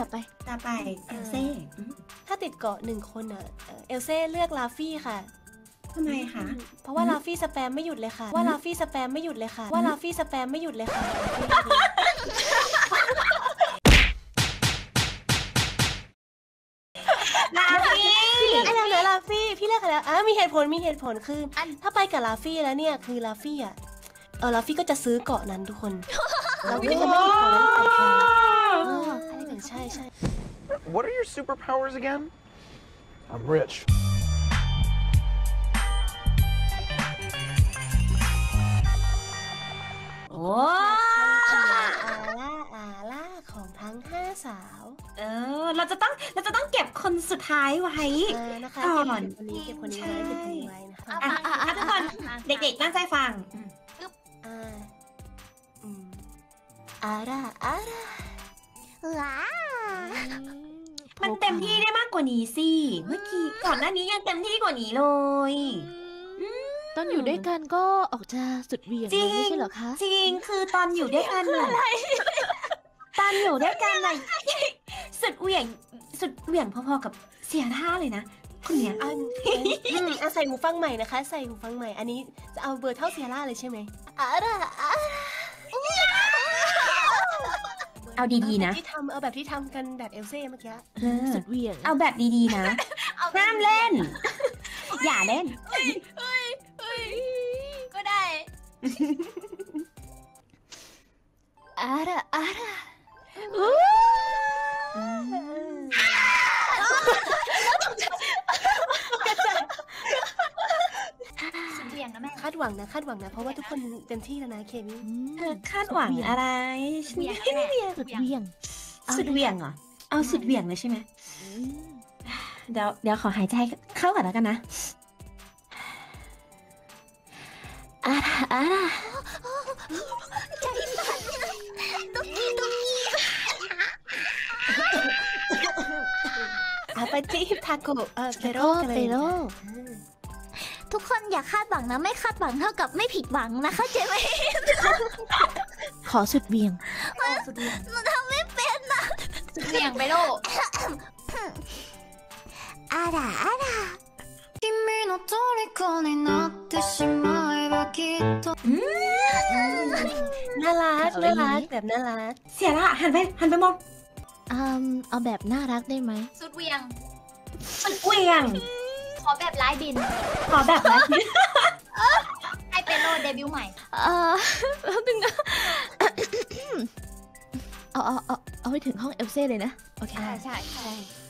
ต่อไปเอลเซ่ถ้าติดเกาะ1 คนเอลเซ่เลือกลาฟี่ค่ะทำไมคะเพราะว่าลาฟี่สแปมไม่หยุดเลยค่ะว่าลาฟี่สแปมไม่หยุดเลยค่ะว่าลาฟี่สแปมไม่หยุดเลยค่ะลาฟี่ไอ้แล้วนะลาฟี่พี่เลือกแล้วมีเหตุผลคือถ้าไปกับลาฟี่แล้วเนี่ยคือลาฟี่ลาฟี่ก็จะซื้อเกาะนั้นทุกคนลาฟี่จะไม่ติดเกาะนั้นไปค่ะใช่ What are your superpowers again? I'm rich. โอ้อาล่าของทั้ง5 สาวเราจะต้องเก็บคนสุดท้ายไว้นะคะเก็บคนนี้ไว้นะคะทุกคนเด็กๆตั้งใจฟังอาร่าว้ามันเต็มที่ได้มากกว่านี้สิเมื่อกี้ก่อนหน้านี้ยังเต็มที่กว่านี้เลยตอนอยู่ด้วยกันก็ออกจะสุดเหวี่ยงเลยไม่ใช่เหรอคะจริงคือตอนอยู่ด้วยกันตอนอยู่ด้วยกันสุดเหวี่ยงพอๆกับเสียท่าเลยนะคนเนี้ยใส่หูฟังใหม่นะคะใส่หูฟังใหม่อันนี้จะเอาเบอร์เท่าเซียร่าเลยใช่ไหมเอาดีๆนะเอาแบบที่ทำกันแบบเอลเซ่เมื่อกี้สุดเหวี่ยงเอาแบบดีๆนะห้ามเล่นอย่าเล่นก็ได้อาร่าคาดหวังนะเพราะว่าทุกคนเต็มที่แล้วนะเคมี่เธอคาดหวังอะไรสุดเหวี่ยงเหรอเอาสุดเหวี่ยงเลยใช่ไหมเดี๋ยวขอหายใจเข้าก่อนแล้วกันนะใจสั่นตุ๊กกี้ไปที่ทาโกเปโรทุกคนอย่าคาดหวังนะไม่คาดหวังเท่ากับไม่ผิดหวังนะคะเจ๊ไหมขอสุดเหวี่ยงหนูทำไม่เป็นนะสุดเหวี่ยงไปโลอาร่า君の虜になってしまえばきっとน่ารักแบบน่ารักเสียละหันไปมองเอาแบบน่ารักได้ไหมสุดเหวี่ยงขอแบบไร้บินให้เป็นโลเดบิวต์ใหม่ตึงเอาไปถึงห้องเอลเซ่เลยนะโอเคใช่